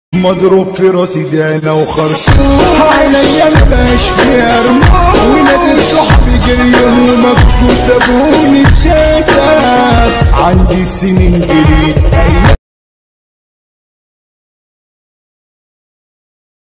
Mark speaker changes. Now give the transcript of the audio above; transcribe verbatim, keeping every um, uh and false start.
Speaker 1: مضروب في راسي دانا وخرطوم عليا مبقاش فيها رموش ونادر صحابي جريهم ومكشوف سابوني بشتات عندي سنين جريت